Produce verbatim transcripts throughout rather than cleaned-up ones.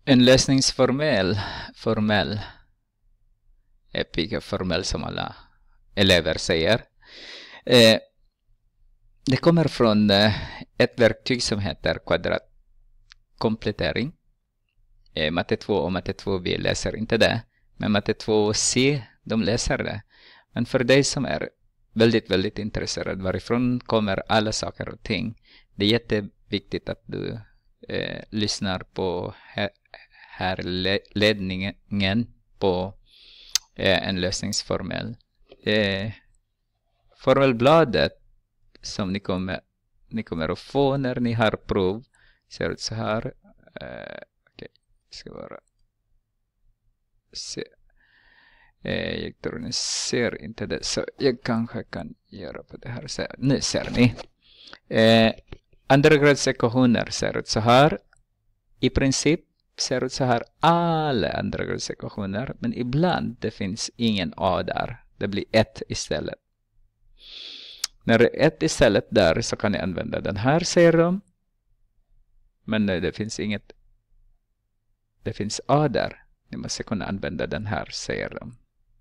En lösningsformel formell är lika formell som alla elever säger. Eh, det kommer från eh, ett verktyg som heter kvadratkomplettering. Eh, matte två och matte två B läser inte det. Men matte två C, de läser det. Men för dig som är väldigt, väldigt intresserad varifrån kommer alla saker och ting. Det är jätteviktigt att du eh, lyssnar på här, här ledningen på eh, en lösningsformel. Eh, formelbladet som ni kommer, ni kommer att få när ni har prov ser ut så här. Eh, Okej, okay. Ska vara se. Eh, jag tror ni ser inte det, så jag kanske kan göra på det här. Så, nu ser ni. Eh, Undergradsekvationer ser ut så här. I princip ser ut så här alla undergradsekvationer, men ibland det finns ingen A där. Det blir ett istället. När det är ett istället där så kan ni använda den här, säger de. Men när det finns inget, det finns A där. Ni måste kunna använda den här, säger de.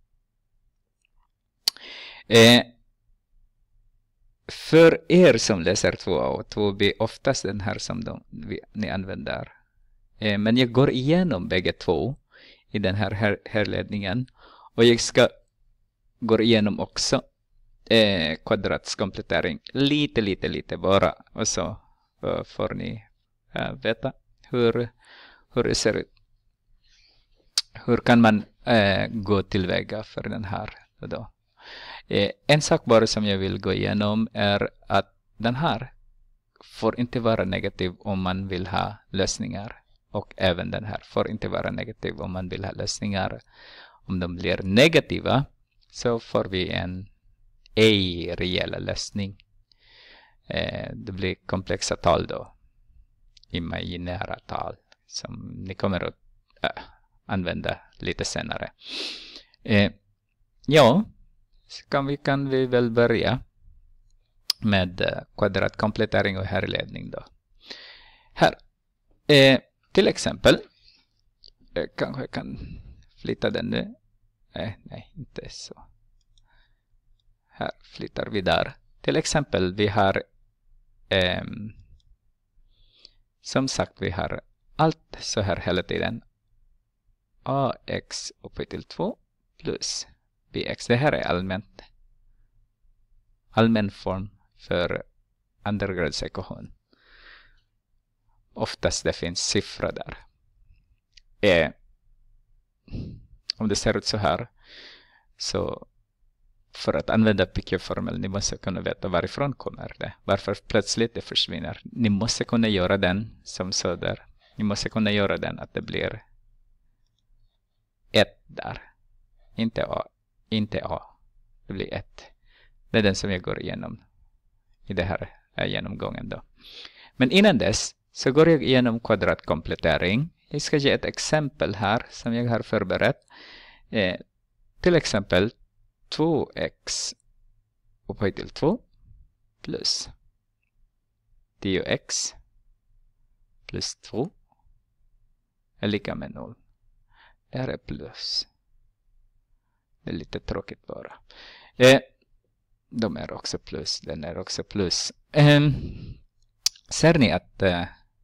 Eh, för er som läser två A och två B, oftast den här som de, vi, ni använder. Eh, men jag går igenom bägge två i den här, här härledningen. Och jag ska gå igenom också eh, kvadratskomplettering. Lite, lite, lite bara. Och så uh, får ni uh, veta hur, hur det ser ut. Hur kan man eh, gå tillväga för den här då? Eh, en sak bara som jag vill gå igenom är att den här får inte vara negativ om man vill ha lösningar. Och även den här får inte vara negativ om man vill ha lösningar. Om de blir negativa så får vi en ej-rejäl lösning. Eh, det blir komplexa tal då. Imaginära tal som ni kommer att äh, använda lite senare. Eh, ja, så kan vi, kan vi väl börja med eh, kvadratkomplettering och härledning då. Här. Eh, till exempel, eh, kanske jag kan flytta den nu. Eh, nej, inte så. Här flyttar vi där. Till exempel, vi har eh, som sagt, vi har allt så här hela tiden. Ax upphöjt till två plus bx. Det här är allmänt. Allmän form för undergradsekvation. Oftast det finns siffror där. Eh, om det ser ut så här. Så för att använda Picquet-formel, ni måste kunna veta varifrån kommer det. Varför plötsligt det försvinner. Ni måste kunna göra den som så där. Ni måste kunna göra den att det blir ett där. Inte A. Inte A. Det blir ett. Det är den som jag går igenom i det här genomgången då. Men innan dess så går jag igenom kvadratkomplettering. Jag ska ge ett exempel här som jag har förberett. Eh, till exempel två x upphöjt till två plus tio x plus två är lika med noll. Det här är plus. Det är lite tråkigt bara. Eh, de är också plus. Den är också plus. Eh, ser ni att eh,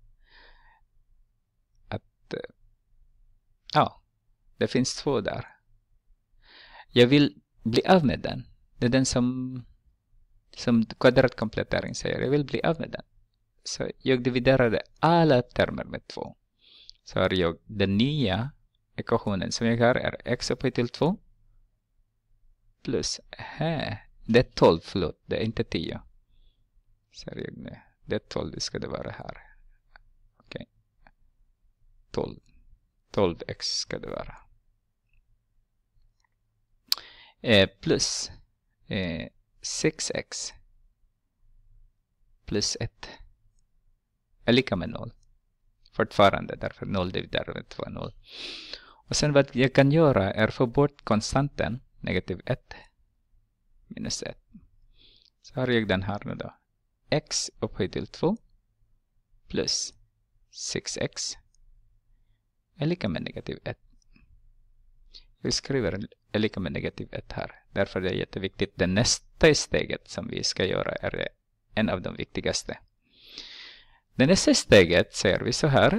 att eh, ja, det finns två där. Jag vill bli av med den. Det är den som som kvadratkomplettering säger. Jag vill bli av med den. Så jag dividerade alla termer med två. Så har jag den nya ekvationen som jag har är x upphöjt till två plus här. Det är tolv, förlåt. Det är inte tio. Så har jag nu. Det är tolv, det ska det vara här. Okej. Okay. tolv. tolv x ska det vara. Eh, plus eh, sex x plus ett är lika med noll. Fortfarande, därför noll dividerat med två är noll. Och sen vad jag kan göra är få bort konstanten, negativ ett minus ett. Så har jag den här nu då. X upphöjt till två plus sex x är lika med negativ ett. Jag skriver är lika med negativ ett här. Därför är det jätteviktigt. Det nästa steget som vi ska göra är en av de viktigaste. Det nästa steget ser vi så här.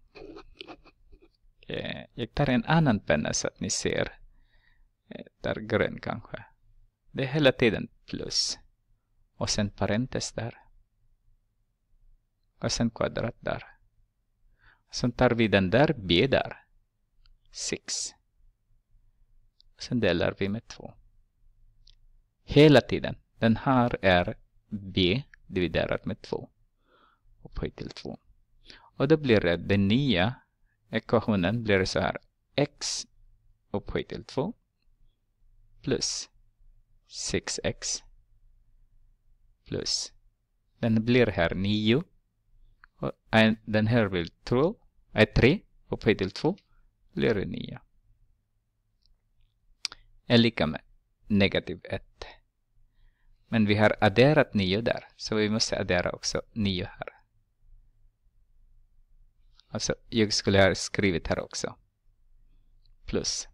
Jag tar en annan penna så att ni ser. Där grön kanske. Det är hela tiden plus. Och sen parentes där. Och sen kvadrat där. Sen tar vi den där b där. sex. Och sen delar vi med två. Hela tiden. Den här är b dividerat med två. Upphöjt till två. Och då blir det den nya ekvationen blir så här. X upphöjt till två. Plus sex x. Plus. Den blir här nio. Och den här blir två. Är tre upphöjt till två. Blir det nio. Är lika med negativ ett. Men vi har adderat nio där. Så vi måste addera också nio här. Alltså jag skulle ha skrivit här också. Plus.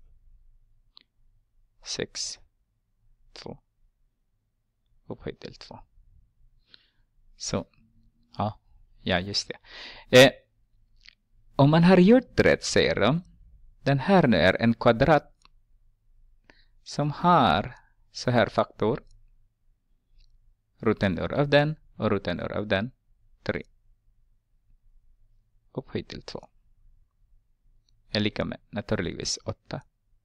sex. två. Upphöjt till två. Så. Ja. Ja, just det. Eh, om man har gjort rätt, säger de. Den här nu är en kvadrat. Som har så här faktor. Roten ur av den. Och roten ur av den. tre. Upphöjt till två. Är lika med naturligtvis åtta.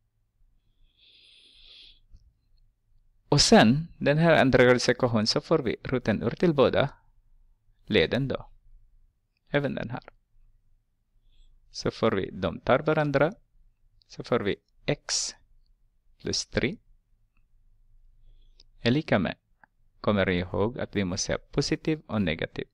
Och sen, den här andra gradens ekvation, så får vi roten ur till båda leden då. Även den här. Så får vi, de tar varandra. Så får vi x plus tre. Är lika med, kommer ni ihåg att vi måste ha positiv och negativ.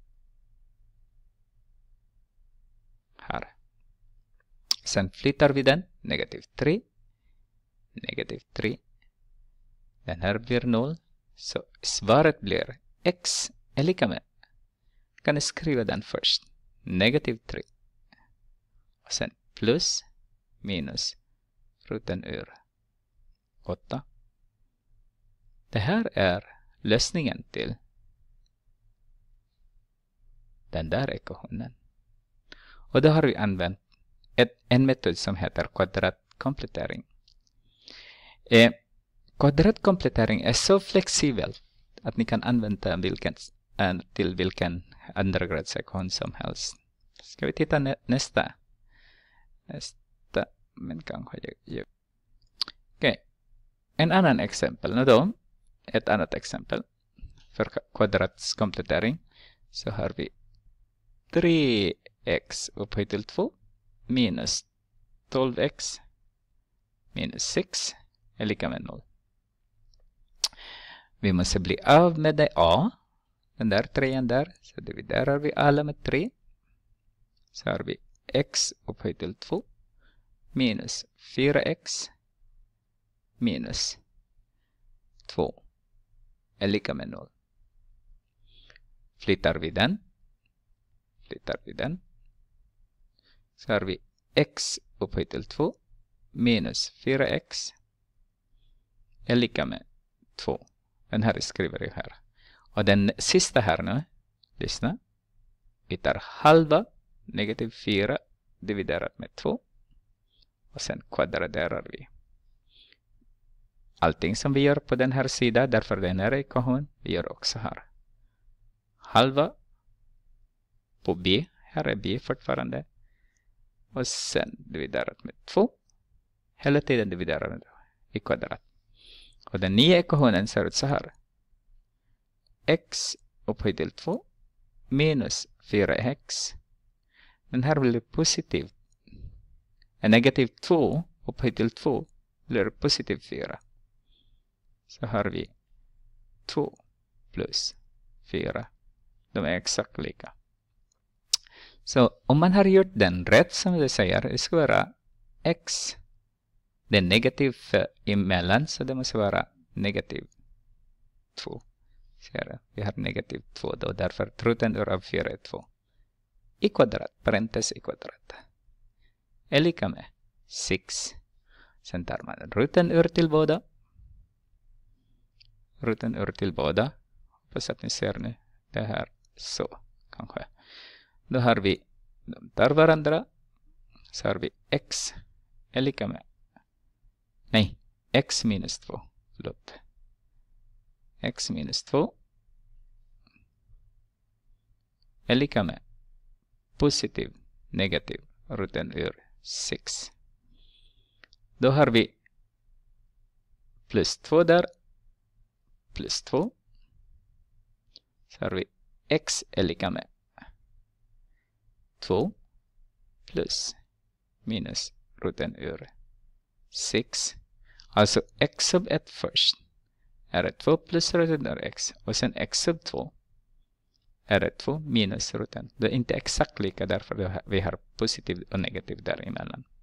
Här. Sen flyttar vi den. Negativ tre. Negativ tre. Den här blir noll. Så svaret blir x är lika med. Kan jag skriva den först. Negativ tre. Och sen plus minus roten ur åtta. Det här är lösningen till den där ekvationen. Och då har vi använt ett, en metod som heter kvadratkomplettering. Eh, kvadratkomplettering är så flexibel att ni kan använda vilken, till vilken andragradsekvation som helst. Ska vi titta nä nästa? Nästa, men kanske jag... jag. Okej. Okay. En annan exempel. Nu då, ett annat exempel för kvadratskomplettering. Så har vi tre x upphöjt till två minus tolv x minus sex är lika med noll. Vi måste bli av med det a. Den där trean där. Så dividerar vi alla med tre. Så har vi x upphöjt till två minus fyra x minus två är lika med noll. Flyttar vi den. Flyttar vi den. Så har vi x upphöjt till två minus fyra x är lika med två. Den här skriver jag här. Och den sista här nu. Lyssna. Vi tar halva negativ fyra dividerat med två. Och sen kvadraderar vi. Allting som vi gör på den här sidan, därför den här ekvation, vi gör också här. Halva på b. Här är b fortfarande. Och sen dividerat med två. Hela tiden dividerar i kvadrat. Och den nya ekvationen ser ut så här. X upphöjt till två minus fyra x. Den här blir positiv. En negativ två upphöjt till två blir positiv fyra. Så har vi två plus fyra. De är exakt lika. Så om man har gjort den rätt som det säger, det ska vara x. Det är negativ emellan, så det måste vara negativ två. Så vi har negativ två då, därför roten ur av fyra är två. I kvadrat, parentes i kvadrat. är lika med sex. Sen tar man roten ur till båda. Roten ur till båda. Hoppas att ni ser nu det här så kanske. Då har vi, de tar varandra. Så har vi x är lika med, nej, x minus två. Förlåt. X minus två är lika med positiv, negativ roten ur sex. Då har vi plus två där. Plus två. Så har vi x är lika med två plus minus roten ur sex. Alltså x sub ett först är det två plus roten ur x. Och sen x sub två är det två minus roten. Det är inte exakt lika därför vi har positiv och negativ däremellan.